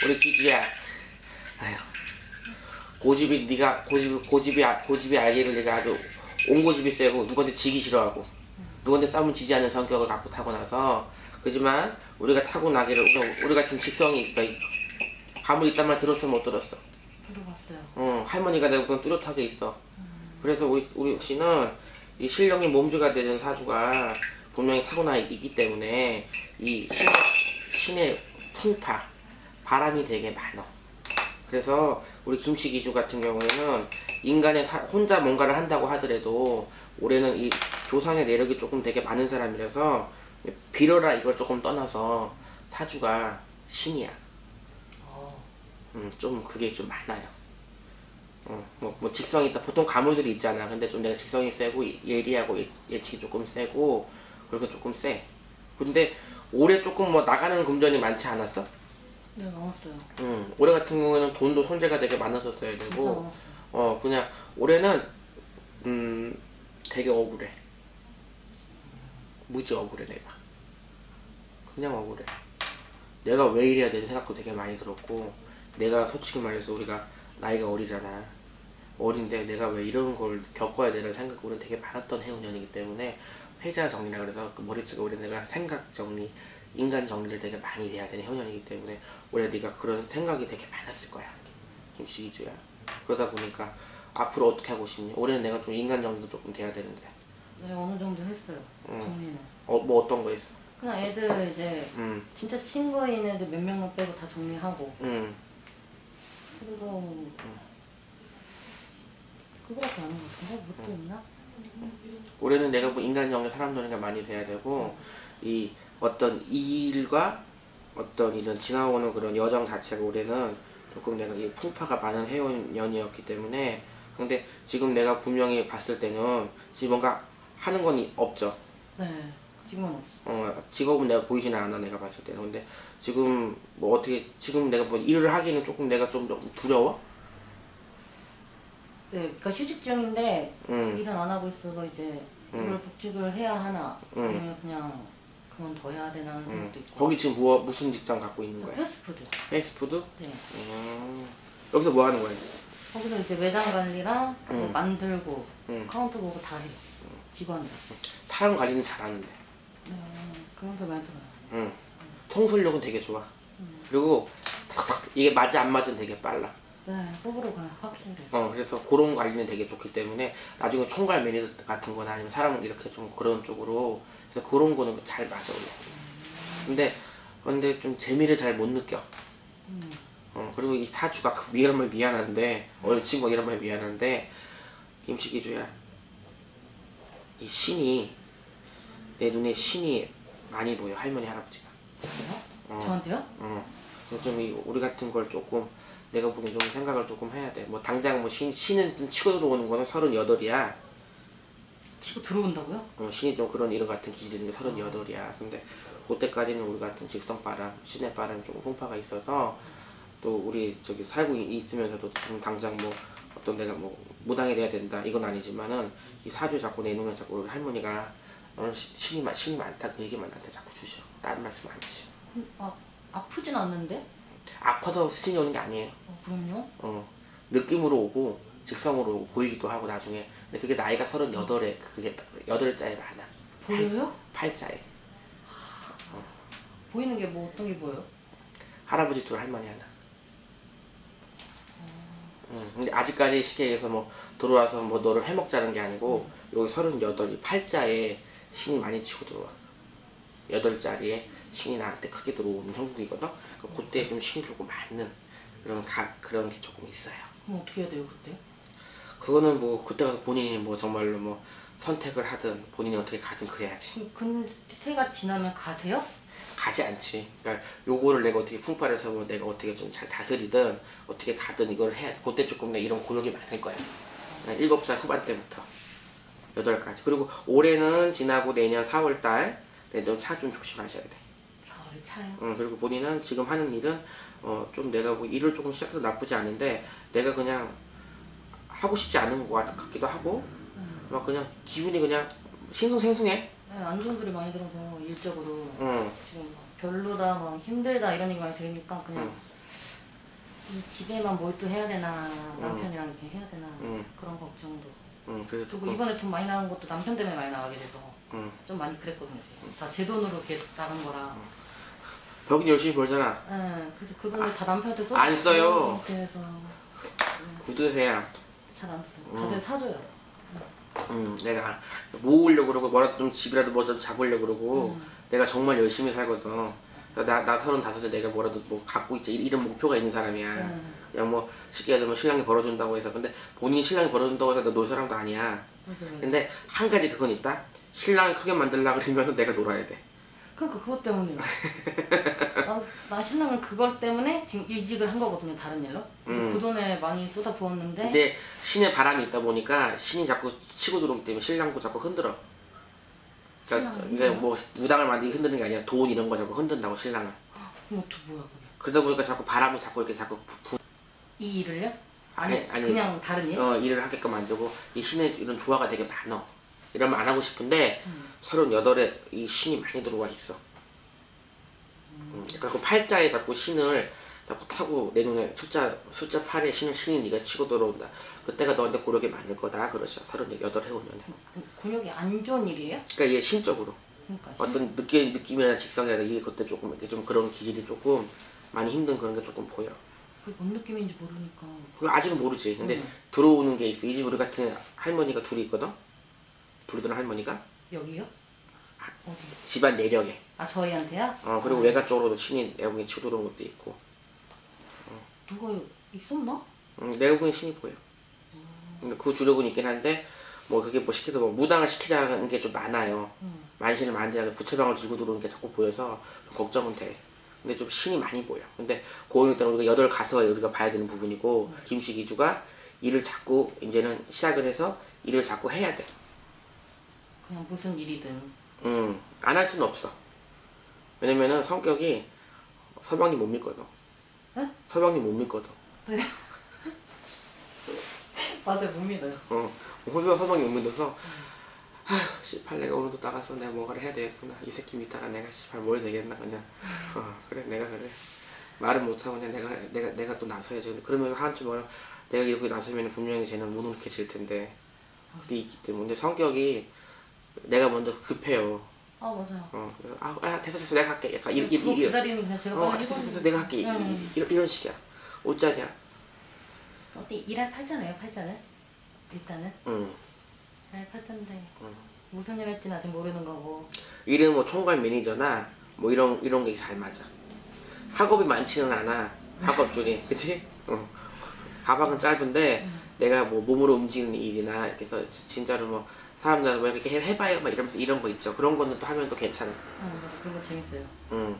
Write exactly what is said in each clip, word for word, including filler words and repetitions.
우리 기주야. 아휴. 고집이 네가 고집 고집이 고집이 알기를 내가 아주 온고집이 세고 누구한테 지기 싫어하고 누구한테 싸우면 지지 않는 성격을 갖고 타고나서 그지만 우리가 타고나기를 우리가 우리 같은 직성이 있어. 가물 있단 말 들었어 못 들었어? 들어봤어요. 어 할머니가 내가 그건 뚜렷하게 있어. 음. 그래서 우리 우리 씨는 이 신령이 몸주가 되는 사주가 분명히 타고나 있기 때문에 이 신의, 신의 풍파 바람이 되게 많아. 그래서 우리 김씨기주 같은 경우에는 인간의 사, 혼자 뭔가를 한다고 하더라도 올해는 이 조상의 내력이 조금 되게 많은 사람이라서 빌어라 이걸 조금 떠나서 사주가 신이야. 어. 음, 좀 그게 좀 많아요. 어, 뭐, 뭐 직성이 있다. 보통 가물들이 있잖아. 근데 좀 내가 직성이 세고 예리하고 예, 예측이 조금 세고 그렇게 조금 세. 근데 올해 조금 뭐 나가는 금전이 많지 않았어? 네, 많았어요. 음, 올해 같은 경우에는 돈도 손재가 되게 많았었어야 되고 어 그냥 올해는 음 되게 억울해. 무지 억울해 내가. 그냥 억울해. 내가 왜 이래야 되는 생각도 되게 많이 들었고 내가 솔직히 말해서 우리가 나이가 어리잖아. 어린데 내가 왜 이런 걸 겪어야 되는 생각이 우리는 되게 많았던 해운년이기 때문에 회자 정리라 그래서 그 머릿속에 올해 내가 생각 정리 인간 정리를 되게 많이 해야 되는 해운년이기 때문에 올해 네가 그런 생각이 되게 많았을 거야. 김씨기주야. 그러다 보니까 앞으로 어떻게 하고 싶니? 올해는 내가 좀 인간 정리도 조금 돼야 되는데. 네, 어느 정도 했어요. 응. 정리는. 어, 뭐 어떤 거 했어? 그냥 애들 이제 응. 진짜 친구인 애들 몇 명만 빼고 다 정리하고. 응. 그리고 응. 그거밖에 안 한 것 같은데? 뭐 또 있나? 올해는 내가 뭐 인간 정리 사람 정리가 많이 돼야 되고 이 어떤 일과 어떤 이런 지나오는 그런 여정 자체가 올해는 조금 내가 이 풍파가 많은 해운년이었기 때문에 근데 지금 내가 분명히 봤을 때는 지금 뭔가 하는 건 없죠. 네, 지금은 없어. 어, 직업은 내가 보이지는 않아 내가 봤을 때는. 근데 지금 뭐 어떻게 지금 내가 뭐 일을 하기는 조금 내가 좀, 좀 두려워? 네, 그러니까 휴직 중인데 응. 일은 안 하고 있어서 이제 응. 이걸 복직을 해야 하나 응. 아니면 그냥 그만둬야 되나 하는 생각도 있고. 거기 지금 뭐, 무슨 직장 갖고 있는 거야? 패스트푸드. 패스트푸드? 네. 음. 여기서 뭐 하는 거야? 거기서 이제 매장 관리랑 응. 뭐 만들고 응. 카운터 보고 다 해요. 직원이. 사람 관리는 잘하는데. 네, 그런 게 많이 들어요. 응. 통솔력은 되게 좋아. 음. 그리고 탁탁 이게 맞아 안 맞은 되게 빨라. 네, 호불호 가요, 확실히. 어, 그래서 그런 관리는 되게 좋기 때문에 나중에 총괄 매니저 같은 거나 아니면 사람 이렇게 좀 그런 쪽으로 그래서 그런 거는 잘 맞아 올려. 근데 근데 좀 재미를 잘 못 느껴. 음. 어, 그리고 이 사주가 이런 말 미안한데 어린 친구가 이런 말 미안한데 김씨기주야 이 신이 내 눈에 신이 많이 보여. 할머니 할아버지가. 저요? 어. 저한테요? 어. 좀 이 우리 같은 걸 조금 내가 보기엔 좀 생각을 조금 해야 돼. 뭐 당장 뭐 신, 신은 좀 치고 들어오는 거는 서른여덟이야. 치고 들어온다고요? 어, 신이 좀 그런 이런 같은 기질이 있는 게 서른여덟이야. 근데 그때까지는 우리 같은 직성바람, 신의 바람이 조금 풍파가 있어서 또 우리 저기 살고 있으면서도 지금 당장 뭐 어떤 내가 뭐 무당이 돼야 된다 이건 아니지만은 이 사주에 자꾸 내놓으면 자꾸 우리 할머니가 너는 신이, 신이 많다 그 얘기만 나한테 자꾸 주셔. 다른 말씀 안 주셔. 음, 아, 아프진 않는데? 아파서 신이 오는 게 아니에요. 어, 그럼요? 어, 느낌으로 오고 직성으로 오고 보이기도 하고 나중에. 근데 그게 나이가 서른여덟에 그게 여덟자에 많아. 보여요? 팔자에. 어. 보이는 게 뭐 어떤 게 보여요? 할아버지 둘 할머니 하나. 음, 근데 아직까지 시계에서 뭐 들어와서 뭐 너를 해먹자는 게 아니고 음. 여기 서른여덟이 팔자에 신이 많이 치고 들어와. 여덟자리에 신이 나한테 크게 들어오는 형국이거든. 그때 좀 신이 조금 맞는 그런 가, 그런 게 조금 있어요. 그럼 어떻게 해야 돼요 그때? 그거는 뭐 그때 가서 본인이 뭐 정말로 뭐 선택을 하든 본인이 어떻게 가든 그래야지. 근세가 지나면 가세요? 가지 않지. 그러니까 요거를 내가 어떻게 풍파를 해서 뭐 내가 어떻게 좀 잘 다스리든 어떻게 가든 이걸 해야 돼. 그때 조금 내가 이런 고력이 많을 거야. 일곱 살 후반 때부터 여덟까지. 그리고 올해는 지나고 내년 사월달 좀 차 좀 조심하셔야 돼. 사월에 차요? 응, 그리고 본인은 지금 하는 일은 어, 좀 내가 뭐 일을 조금 시작해도 나쁘지 않은데 내가 그냥 하고 싶지 않은 것 같기도 하고 음. 막 그냥 기분이 그냥 싱숭생숭해. 네, 안 좋은 소리 많이 들어서 일적으로 응. 지금 막 별로다 막 힘들다 이런 얘기 많이 들으니까 그냥 응. 이 집에만 몰두해야 되나 남편이랑 이렇게 해야 되나 음. 그런 걱정도. 응, 그래서 그리고 조금, 이번에 돈 많이 나간 것도 남편 때문에 많이 나가게 돼서 응. 좀 많이 그랬거든요. 다 제 돈으로 이렇게 나간 거라. 벽이 열심히 벌잖아. 예, 그래서 그 돈을 다 남편한테 써. 안 써요. 상태에서 구두쇠야. 잘안 써. 음. 다들 사줘요. 응, 내가 모으려고 그러고 뭐라도 좀 집이라도 뭐라도 잡으려고 그러고 음. 내가 정말 열심히 살거든. 나, 나 서른다섯에 내가 뭐라도 뭐 갖고 있지 이- 이런 목표가 있는 사람이야. 음. 그냥 뭐 쉽게 얘기하면 신랑이 벌어준다고 해서 근데 본인이 신랑이 벌어준다고 해서 나 놀 사람도 아니야. 맞아, 맞아. 근데 한 가지 그건 있다. 신랑을 크게 만들려고 그러면 내가 놀아야 돼. 그러니까 그것 때문에 나, 나 신랑은 그걸 때문에 지금 이직을 한 거거든요. 다른 일로. 그래서 음. 그 돈에 많이 쏟아 부었는데 근데 신의 바람이 있다 보니까 신이 자꾸 치고 들어오기 때문에 신랑도 자꾸 흔들어. 그러니까, 신랑을 그러니까 뭐 무당을 만들기 흔드는 게 아니라 돈 이런 거 자꾸 흔든다고 신랑을. 그럼 어떻게 뭐야 그게? 그러다 보니까 자꾸 바람이 자꾸 이렇게 자꾸 부, 이 일을요? 아니, 아니, 아니. 그냥 다른 일? 어, 일을 하게끔 만들고 이 신의 이런 조화가 되게 많어. 이러면 안 하고 싶은데 음. 서른여덟에 이 신이 많이 들어와 있어. 음. 그러니까 그 팔자에 자꾸 신을 자꾸 타고 내 눈에 숫자 숫자 팔에 신을 신이 네가 치고 들어온다. 그때가 너한테 고력이 많을 거다 그러셔. 서른여덟 해오면은. 곤욕이 안 좋은 일이에요? 그러니까 얘 신적으로 그러니까 어떤 느낌 느낌이나 직성이나 이게 그때 조금 이렇게 좀 그런 기질이 조금 많이 힘든 그런 게 조금 보여. 그게 뭔 느낌인지 모르니까. 그거 아직은 모르지. 근데 음. 들어오는 게 있어. 이 집 우리 같은 할머니가 둘이 있거든. 부르던 할머니가 여기요? 어디? 집안 내력에. 아 저희한테요? 어 그리고 아, 외가 쪽으로도 신이 내국에 치고 들어오는 것도 있고. 누가 있었나? 음, 내국은 신이 보여. 근데 그 주력은 있긴 한데 뭐 그게 뭐 시켜서 뭐 무당을 시키자는 게 좀 많아요. 음. 만신을 만지하게 부채방을 들고 들어오는 게 자꾸 보여서 좀 걱정은 돼. 근데 좀 신이 많이 보여. 근데 고용 때는 우리가 여덟 가서 우리가 봐야 되는 부분이고 음. 김씨기주가 일을 자꾸 이제는 시작을 해서 일을 자꾸 해야 돼. 그냥 무슨 일이든. 음, 안 할 수는 없어. 왜냐면은 성격이 서방님 못 믿거든. 응? 서방님 못 믿거든. 네. 맞아요, 못 믿어요. 어, 서방, 서방님 못 믿어서 아휴, 씨발 내가 오늘도 나가서 내가 뭔가를 해야 되겠구나. 이 새끼 믿다가 내가 씨발 뭘 되겠나 그냥. 어, 그래 내가 그래. 말은 못하고 그냥 내가 내가 내가 또 나서야지. 근데 그러면서 한쯤 뭐라 내가 이렇게 나서면 분명히 쟤는 무능력해질 텐데. 그게 있기 때문에 성격이 내가 먼저 급해요. 아 맞아요. 어, 그래서 아, 아 됐어 됐어 내가 할게. 약간 이, 이, 그거 이, 기다리는 그냥 제가 어, 빨리 됐어 해버리는 됐어 내가 할게. 이- 응. 이- 이런 이런 식이야. 어쩌냐. 어때 일할 팔자네요 팔자는? 일단은 응. 일할 팔자인데 응. 무슨 일 할지는 아직 모르는 거고. 일은 뭐 총괄 매니저나 뭐 이런 이런 게 잘 맞아. 학업이 많지는 않아. 학업 중에 그치? 어. 가방은 짧은데 음. 내가 뭐 몸으로 움직이는 일이나 이렇게 해서 지- 진짜로 뭐 사람들 뭐 이렇게 해- 해봐요 막 이러면서 이런 거 있죠. 그런 거는 또 하면 또 괜찮아. 응 맞아 그런 거 재밌어요. 응.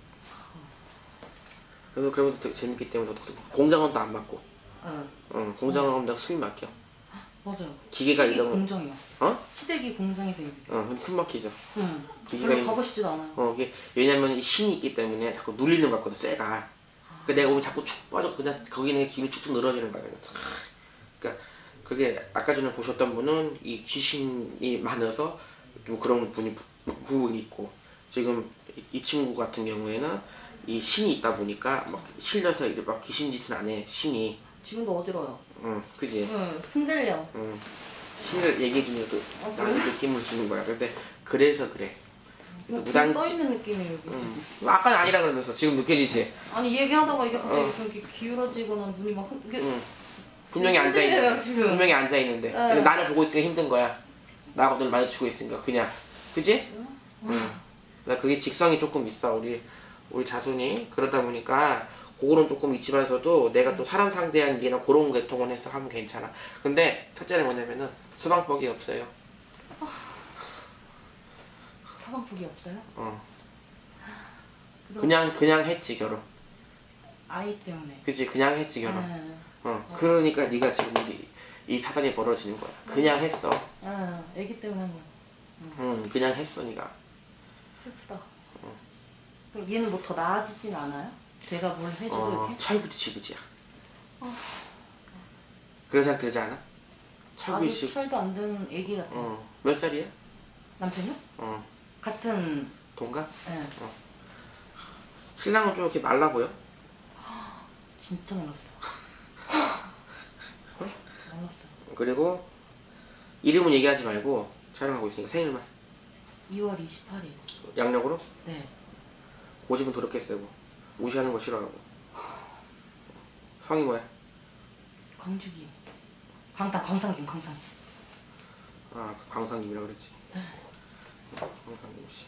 그래서 그런 것도 되게 재밌기 때문에 또 공장은 또 안 맡고. 응 응. 공장은 내가 수입 맡겨. 맞아요. 기계가 시댁이 이런 거. 공장이요. 어? 시댁이 공장에서 일해요. 어. 근데 숨 막히죠. 응. 기계가 별로 이- 가고 싶지도 않아요. 어, 이게 왜냐면 이 신이 있기 때문에 자꾸 눌리는 것 같거든, 쇠가. 그 내가 오면 자꾸 축 빠져 그냥 거기는 기름이 쭉쭉 늘어지는 거야. 그러니까 그게 아까 전에 보셨던 분은 이 귀신이 많아서 좀 그런 분이 부, 부분이 있고 지금 이, 이 친구 같은 경우에는 이 신이 있다 보니까 막 실려서 이렇게 막 귀신 짓은 안 해. 신이. 지금도 어지러워요. 응, 그지. 응 흔들려. 응. 신을 얘기해 주니까 또 어, 나한테 그래? 느낌을 주는 거야. 근데 그래서 그래. 그냥 무당- 무당 떠 있는 느낌이에요. 여기. 응. 아까는 아니라 그러면서 지금 느껴지지. 아니 얘기하다가 이게 갑자기 어. 이렇게 기울어지거나 눈이 막 흔- 이게 응. 분명히 앉아 흔들려요, 있는. 지금. 분명히 앉아 있는데. 네. 근데 나를 보고 있으니까 힘든 거야. 나하고 눈 마주치고 있으니까 그냥. 그지? 응. 나 그게 직성이 조금 있어. 우리 우리 자손이 그러다 보니까 그거는 조금 있지만서도 내가 또 사람 상대한 일이나 그런 계통을 해서 하면 괜찮아. 근데 첫째는 뭐냐면은 수방법이 없어요. 사방폭이 없어요? 어. 그래도 그냥 그냥 했지 결혼. 아이 때문에. 그지? 그냥 했지 결혼. 응. 어. 그러니까 네가 지금 이, 이 사단이 벌어지는 거야. 그냥 했어. 응. 애기 때문에 한 거야. 응. 그냥 했어 네가. 슬프다. 그럼 얘는 뭐 더 나아지진 않아요? 제가 뭘 해줘도 어, 이렇게? 철부지지부지야. 어. 그런 생각 들지 않아? 아직 철부지지. 철도 안 드는 애기 같아요. 어. 몇 살이야? 남편이요? 어. 같은. 동갑? 예. 신랑은 좀 이렇게 말라 보여? 진짜 몰랐어요. 몰랐어요. 그리고 이름은 얘기하지 말고 촬영하고 있으니까 생일만. 이월 이십팔일. 양력으로? 네. 고집은 더럽게 세고 무시하는 거 싫어하고. 성이 뭐야? 광주기. 광산, 광산김, 광산. 아, 광상님이라 그랬지. 네. 광상님 씨.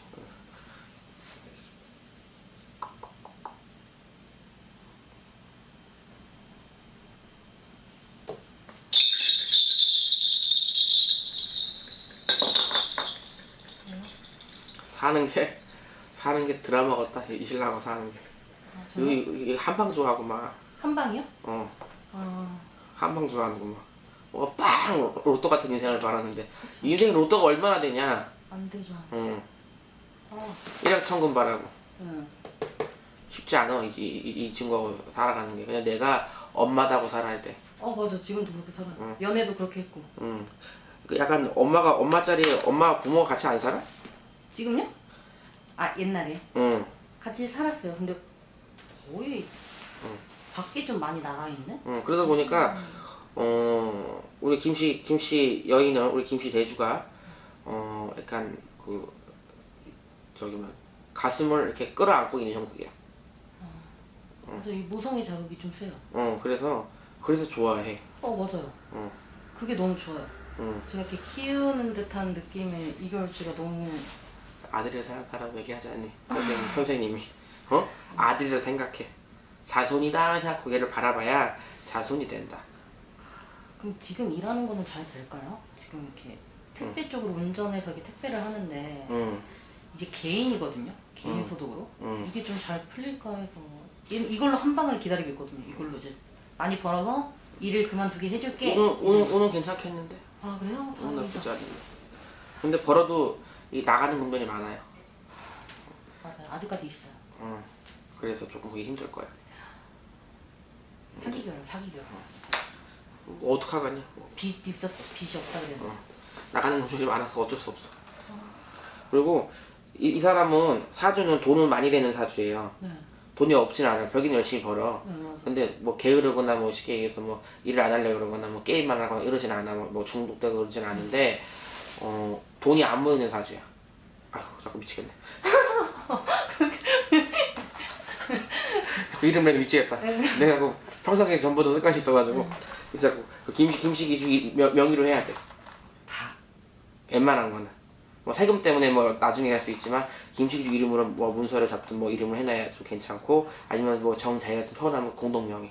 사는 게 사는 게 드라마 같다. 이 신랑하고 사는 게. 아, 저요? 여기, 여기 한방 좋아하고 막. 한방이요? 어. 아, 한방 좋아하는 거 막. 뭐가 빵 로또 같은 인생을 바라는데 인생 로또가 얼마나 되냐. 안 되죠. 응. 아, 일확천금 바라고. 응. 쉽지 않아. 이, 이, 이 친구하고 살아가는 게. 그냥 내가 엄마다고 살아야 돼. 어, 맞아. 지금도 그렇게 살아요. 응. 연애도 그렇게 했고. 응. 그 약간 엄마가 엄마 자리에 엄마 부모가 같이 안 살아? 지금요? 아, 옛날에. 응. 같이 살았어요. 근데 거의 응. 밖에 좀 많이 나가 있는? 응. 그러다 보니까 어 우리 김씨 김씨 여인은 우리 김씨 대주가 어 약간 그 저기 뭐 가슴을 이렇게 끌어안고 있는 형국이야. 그래서 이 모성애 자극이 좀 세요. 어 그래서 그래서 좋아해. 어, 맞아요. 어. 그게 너무 좋아요. 응. 제가 이렇게 키우는 듯한 느낌의 이결주가 너무. 아들이라 생각하라고 얘기하지 않니? 선생님, 선생님이. 어? 아들이라 생각해. 자손이다 생각하고 얘를 바라봐야 자손이 된다. 그럼 지금 일하는 거는 잘 될까요? 지금 이렇게 택배 쪽으로 운전해서 이렇게 택배를 하는데 응. 이제 개인이거든요. 개인 응. 소득으로. 응. 이게 좀 잘 풀릴까 해서 얘는 이걸로 한 방을 기다리고 있거든요. 이걸로 이제 많이 벌어서 일을 그만두게 해줄게. 오늘 오늘 오늘 괜찮겠는데? 아, 그래요? 오늘 나쁘지 다행이다. 않은데. 근데 벌어도 이 나가는 금전이 많아요. 맞아요. 아직까지 있어요. 응. 그래서 조금 그게 힘들 거야. 사기결, 사기결. 뭐 어떡하겠냐? 뭐. 빚 있었어. 빚이 없다 그래서. 어. 나가는 금전이 많아서 어쩔 수 없어. 그리고 이, 이 사람은 사주는 돈은 많이 되는 사주예요. 네. 돈이 없진 않아요. 벽인 열심히 벌어. 네, 맞아요. 근데 뭐 게으르거나 뭐 쉽게 얘기해서 뭐 일을 안 하려고 그러거나 뭐 게임만 하거나 이러진 않아. 뭐, 뭐 중독되고 그러진 않은데 어 돈이 안 모이는 사주야. 아휴 자꾸 미치겠네. 그 이름 내도 미치겠다. 내가 그 평상시에 전부터 습관이 있어가지고 자꾸 그 김씨 김씨 주 명의로 해야 돼. 다. 웬만한 거는 뭐 세금 때문에 뭐 나중에 할 수 있지만 김치기주 이름으로 뭐 문서를 잡든 뭐 이름을 해놔야 좀 괜찮고 아니면 뭐 정자기 같은 서운하면 공동명의.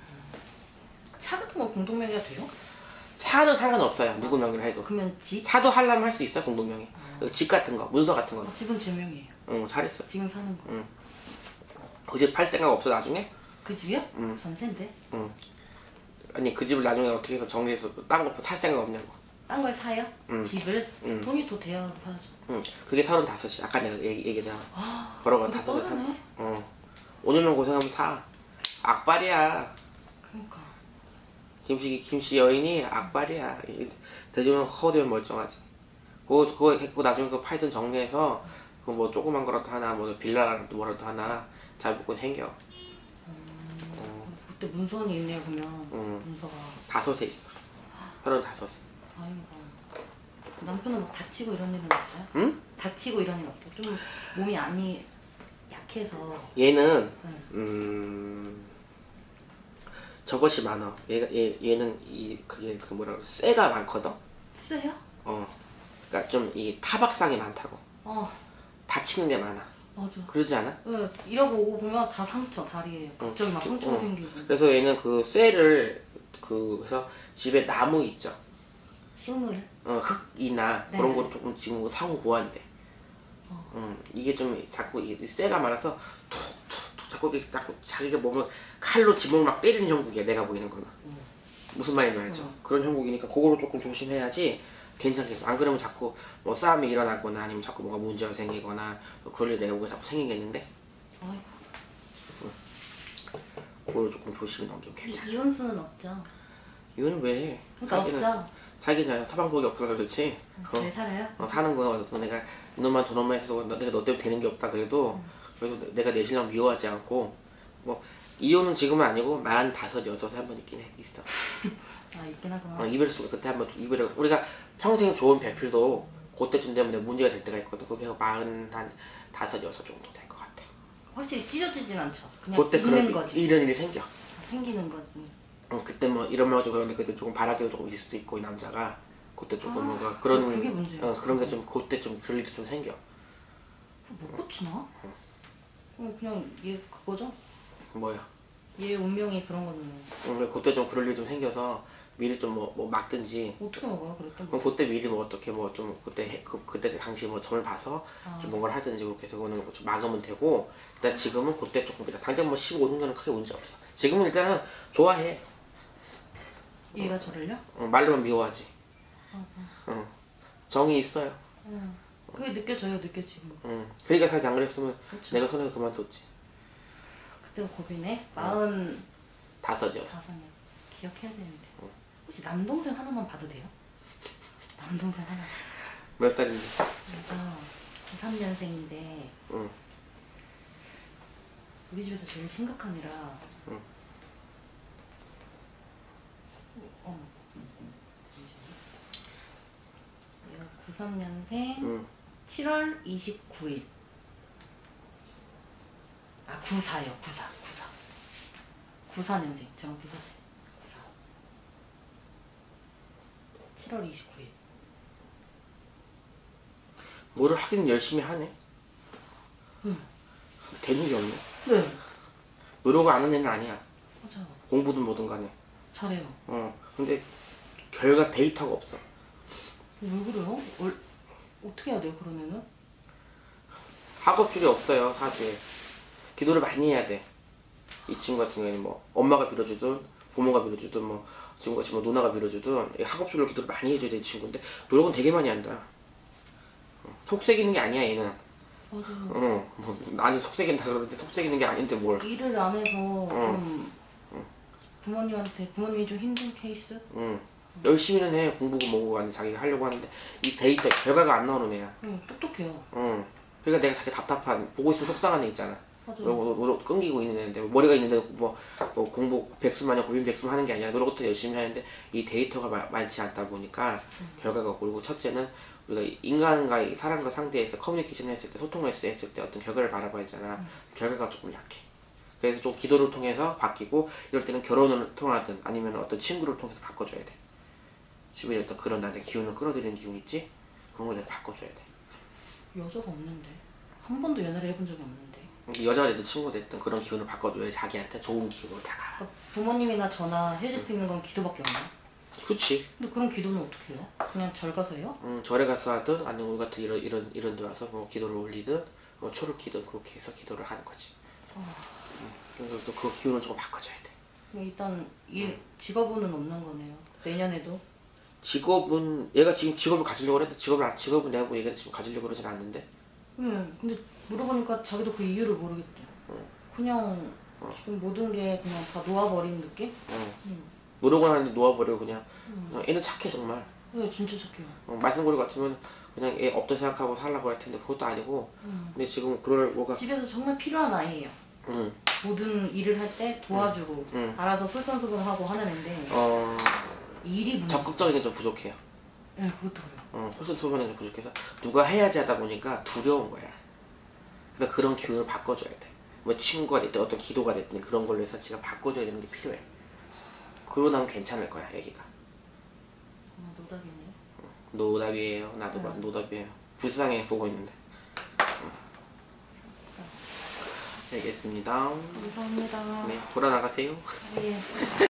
차 같은 거 공동명의가 돼요? 차는 상관없어요. 누구 명의로 해도. 그러면 집? 차도 하려면 할 수 있어 공동명의. 그집 같은 거 문서 같은 거. 어, 집은 제 명이에요. 응 잘했어. 지금 사는 거. 응. 그 집 팔 생각 없어 나중에? 그 집이요? 응. 전세인데? 응. 아니 그 집을 나중에 어떻게 해서 정리해서 딴 거 살 생각 없냐고. 딴 걸 사요? 응. 집을? 응. 돈이 더 돼야 사야죠. 응. 그게 서른다섯이. 아까 내가 얘기, 얘기했잖아. 아, 벌어가 그게 다섯에 뻔하네. 산다. 어. 오 년만 고생하면 사. 악발이야. 그러니까. 김씨 김씨 여인이 악발이야. 대중은 허되면 멀쩡하지. 그거 그거 했고 나중에 그 팔든 정리해서 그 뭐 조그만 거라도 하나 뭐 빌라라도 뭐라도 하나 잘 먹고 생겨. 어, 그때 문서원이 있네요 보면. 응. 문서가. 다섯에 있어. 서른 다섯에. 다행이다. 남편은 막 다치고 이런 일은 없어요? 응? 다치고 이런 일 없어요? 좀 몸이 안이 약해서. 얘는 네. 음 저것이 많아. 얘가 얘 얘는 이 그게 그 뭐라 그래 쇠가 많거든. 세요? 어. 그러니까 좀 이 타박상이 많다고. 어, 다치는 게 많아. 맞아. 그러지 않아? 네, 이러고 오고 보면 다 상처, 다리에. 갑자기 막 상처가 어. 생기고. 그래서 얘는 그 쇠를 그 그래서 집에 나무 있죠. 식물. 어, 흙이나 네. 그런 거를 조금 지금 상호 보완돼. 어. 음, 이게 좀 자꾸 이 쇠가 많아서 툭툭툭 자꾸 이렇게 자꾸 자기가 몸을 칼로 지붕을 막 때리는 형국이야. 내가 보이는 거는. 음. 무슨 말인지 알죠? 음. 그런 형국이니까 그거를 조금 조심해야지 괜찮겠어. 안 그러면 자꾸 뭐 싸움이 일어나거나 아니면 자꾸 뭔가 문제가 생기거나 뭐 그럴 일 내가 보기엔 자꾸 생기겠는데 아이고. 그거를 조금 조심히 넘기면 괜찮아. 이, 이혼 수는 없죠? 이거는 왜? 그러니까 없죠? 사기는 사방법이 없어서 그렇지. 어, 잘 살아요? 어, 사는 거야. 그래서 내가 이놈만 저놈만 있어서 너- 내가 너 때문에 되는 게 없다 그래도 그래서 내가 내 신랑 미워하지 않고 뭐 이혼은 지금은 아니고 마흔다섯 여섯에 한 번 있긴 해 있어. 아 있긴 하구나. 어, 이별수가 그때 한번 이별해. 우리가 평생 좋은 배필도 그때쯤 되면 내가 문제가 될 때가 있거든. 그게 마흔 한 다섯 여섯 정도 될 것 같아. 확실히 찢어지진 않죠. 그냥 그때 있는 그런 거지. 이런 일이 생겨. 아, 생기는 거지. 어, 그때 뭐 이런 말도 그런데 그때 조금 바라기도 조금 있을 수도 있고 이 남자가 그때 조금 아, 뭔가 그런 그게 문제야. 어, 그런 게 좀 그때 좀 그럴 일이 좀 생겨. 못 고치나? 어 그냥 얘 그거죠? 뭐야? 얘 운명이 그런 거잖아요. 응, 그때 좀 그럴 일이 좀 생겨서 미리 좀 뭐 뭐 막든지. 어떻게 먹어요? 그랬던 그럼 거. 그때 미리 뭐 어떻게 뭐 좀 그때 해- 그 그때 당시 뭐 점을 봐서 아. 좀 뭔가를 하든지 그렇게 해서 그거는 좀 막으면 되고. 일단 지금은 그때 조금 그냥 당장 뭐 십오, 육 년은 크게 문제 없어. 지금은 일단은 좋아해. 얘가 저를요? 응, 말로만 미워하지. 아, 응. 정이 있어요. 응. 그게 느껴져요, 느껴지고. 응. 그러니까 사실 안 그랬으면 그쵸. 내가 손에서 그만뒀지. 그때가 고비네. 마흔 다섯이었어. 다섯년 기억해야 되는데. 혹시 남동생 하나만 봐도 돼요? 남동생 하나. 몇 살인데? 얘가 구십삼 년생인데 응. 우리 집에서 제일 심각한 애라. 응. 어. 얘가 구십삼 년생 응. 칠월 이십구일. 아 구십사요. 구십사. 구십사. 구십사 년생. 저는 구십사. 구십사. 칠월 이십구일. 뭐를 하긴 열심히 하네. 응. 되는 게 없네. 네. 노력을 안 하는 애는 아니야. 맞아요. 공부든 뭐든 간에. 잘해요. 어. 근데 결과 데이터가 없어. 왜 그래요? 얼, 어떻게 해야 돼요, 그런 애는? 학업줄이 없어요, 사주에. 기도를 많이 해야 돼. 이 친구 같은 경우에는 뭐 엄마가 빌어주든 부모가 빌어주든 뭐 지금같이 뭐 누나가 빌어주든 이 학업줄로 기도를 많이 해줘야 돼, 이 친구인데 노력은 되게 많이 한다. 어, 속색이는 게 아니야, 얘는. 맞아요. 어, 뭐 나는 속색인다 그러는데 속색이는 게 아닌데 뭘. 일을 안 해서 응. 좀 부모님한테 부모님이 좀 힘든 케이스? 응. 열심히는 해. 공부고 뭐고 아니 자기가 하려고 하는데 이 데이터 결과가 안 나오는 애야. 응, 똑똑해요. 응. 그러니까 내가 되게 답답한 보고 있으면 속상한 애 있잖아. 맞아요. 노력, 노력 끊기고 있는 애인데 머리가 있는데 뭐, 뭐 공부 백수마냥 고민 백수만 하는 게 아니라 노력부터 열심히 하는데 이 데이터가 마, 많지 않다 보니까 음. 결과가 없고. 그리고 첫째는 우리가 인간과 이 사람과 상대해서 커뮤니케이션을 했을 때 소통을 했을 때 어떤 결과를 바라봐야 되잖아. 음. 결과가 조금 약해. 그래서 좀 기도를 통해서 바뀌고 이럴 때는 결혼을 통하든 아니면 어떤 친구를 통해서 바꿔줘야 돼. 주변에 어떤 그런 나한테 기운을 끌어들이는 기운 있지? 그런 걸 내가 바꿔줘야 돼. 여자가 없는데. 한 번도 연애를 해본 적이 없는데. 여자가 됐든 친구가 됐든 그런 기운을 바꿔줘야 자기한테 좋은 기운으로 다가와. 그러니까 부모님이나 저나 해줄 수 있는 건 기도밖에 없나? 그치? 근데 그런 기도는 어떻게 해요? 그냥 절 가서 해요? 음, 절에 가서 하든 아니면 우리 같은 이런 이런 이런 데 와서 뭐 기도를 올리든 뭐 초를 키든 그렇게 해서 기도를 하는 거지. 아, 음, 그래서 또 그 기운을 조금 바꿔줘야 돼. 그럼 일단 일 직업은 없는 거네요. 내년에도. 직업은 얘가 지금 직업을 가지려고 했는데 직업을 안- 직업은 내가 뭐 얘가 지금 가지려고 그러진 않는데. 응. 근데 물어보니까 자기도 그 이유를 모르겠대. 응. 그냥 어. 지금 모든 게 그냥 다 놓아버리는 느낌? 어. 응. 노력을 하는데 놓아버리고 그냥, 응. 그냥 애는 착해 정말. 네, 진짜 착해요. 어, 말썽거리 같으면 그냥 애 없다 생각하고 살라고 할 텐데 그것도 아니고. 응. 근데 지금 그럴 뭐가. 집에서 정말 필요한 아이예요. 응. 모든 일을 할 때 도와주고 응. 알아서 솔선수범하고 하는 애인데 어. 일이 문제. 적극적인 게 좀 부족해요. 네, 그것도 그래요. 어, 솔선수범하는 게 부족해서 누가 해야지 하다 보니까 두려운 거야. 그래서 그런 기운을 바꿔줘야 돼. 뭐 친구가 됐든 어떤 기도가 됐든 그런 걸로 해서 지가 바꿔줘야 되는 게 필요해. 그러고 나면 괜찮을 거야, 애기가. 아, 노답이네. 노답이에요. 나도 봐도 응. 노답이에요. 불쌍해 보고 있는데. 응. 알겠습니다. 감사합니다. 네, 돌아 나가세요. 예.